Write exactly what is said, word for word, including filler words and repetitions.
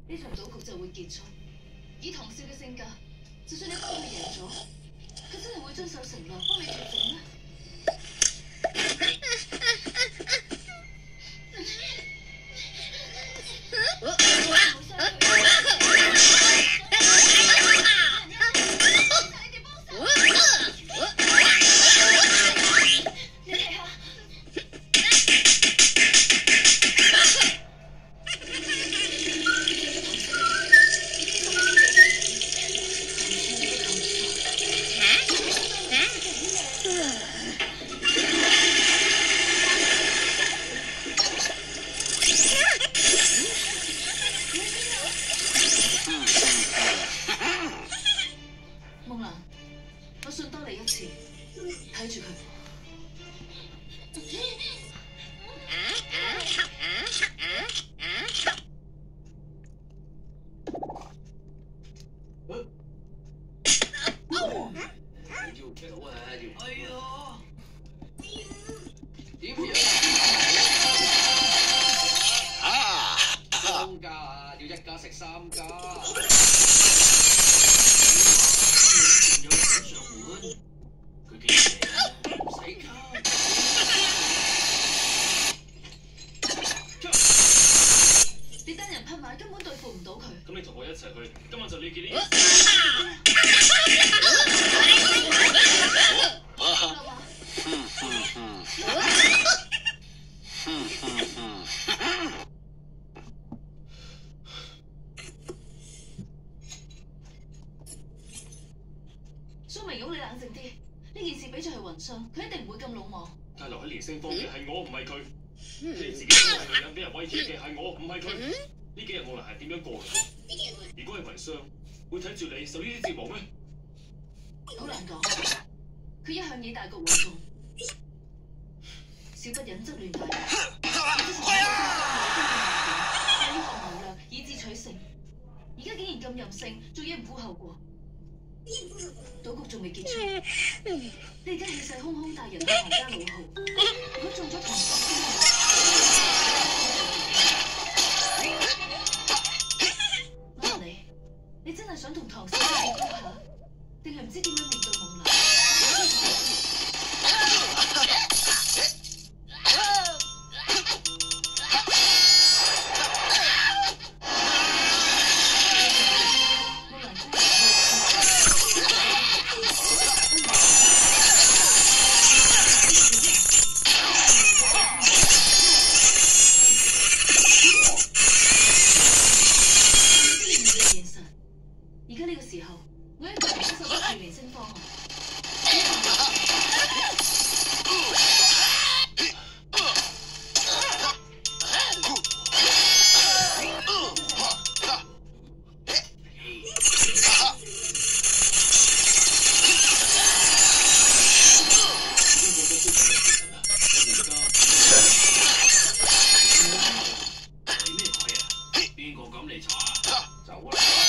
呢場賭局就會結束。以唐少嘅性格，就算你幫佢贏咗，佢真係會遵守承諾幫你脫罪咩？蘇明勇，你冷靜啲。呢件事比賽係雲商，佢一定唔會咁魯莽。 但留喺連星方嘅係我，唔係佢。你自己都係女人，俾人威脅嘅係我，唔係佢。呢幾日我哋係點樣過嘅？如果係雲商，會睇住你受呢啲折磨咩？ 好難講。佢一向以大局為重，少不忍則亂大局。之前喺方面有經驗，但要學謀略，以智取勝。而家竟然咁任性，做嘢唔顧後果。賭局仲未結束，你而家氣勢洶洶帶人去唐家老號，如果中咗唐少先，我問你，你真係想同唐少比高下，定係唔知點樣面對夢蘭？ 邊個咁嚟查？走啦！